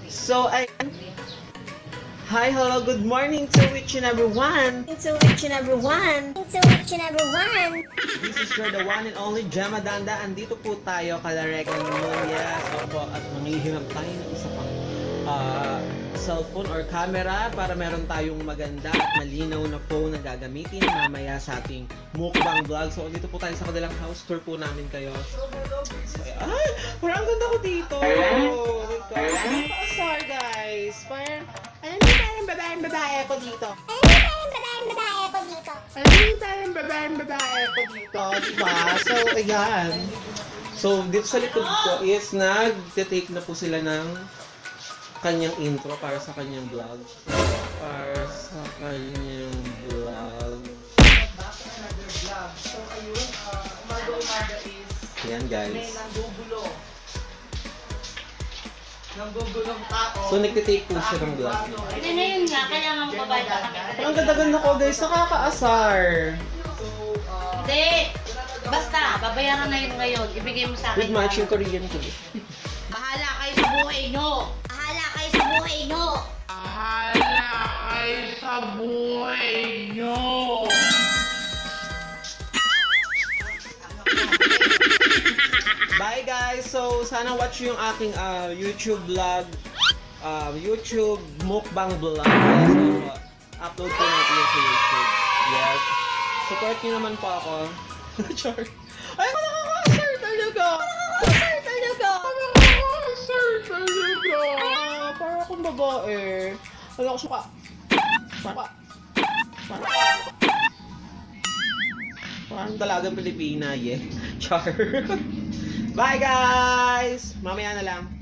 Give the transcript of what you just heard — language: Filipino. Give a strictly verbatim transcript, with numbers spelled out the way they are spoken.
So, I... Hi, hello, good morning to each and everyone. To each and everyone. To each and everyone. This is your the one and only Gemma Danda. Andito po tayo, Kalarekan Nunez. Opo, at manghihinap tayo ng isa pang uh, cellphone or camera para meron tayong maganda at malinaw na phone na gagamitin mamaya sa ating mukbang vlog. So, dito po tayo sa kanilang house tour po namin kayo. So, ay, parang ang ganda ko dito. Nakakasar, guys. Parang, alam niyo parang babaeng babae ako dito. Alam mo parang babaeng babae ako dito. Alam niyo parang babaeng babae ako dito. Diba? So, ayan. So, dito sa likod ko is nag-take na po sila ng kanyang intro para sa kanyang vlog. Para sa kanyang vlog. So, ayun, uh, umaga-umaga is Ayan, guys. may nanggugulo. Nanggugulong tao. So, nagtitake po siya ng vlog. Hindi na yun nga, kailangan magbabayad pa kami. Ang ganda-ganda ko, guys. Nakakaasar. So, uh, Hindi! Basta, babayaran na yun ngayon. Ibigay mo sa akin. With matching Korean too. Bahala kayo sa buhay nyo! Bahala kayo sa buhay nyo! bahala kayo sa buhay nyo. Bye, guys. So, sana watch yung aking uh, YouTube vlog. Uh, YouTube mukbang vlog. So, upload ko natin yun sa YouTube. Yes. Support nyo naman po ako. Char. Ay, nakaka-sir talaga! Nakaka-sir talaga! Nakaka-sir talaga! Ah, parang akong babae. Wala ko suka. Suka. Parang... Parang dalagang Pilipina, yeah. Char. Bye, guys! Mamaya na lang.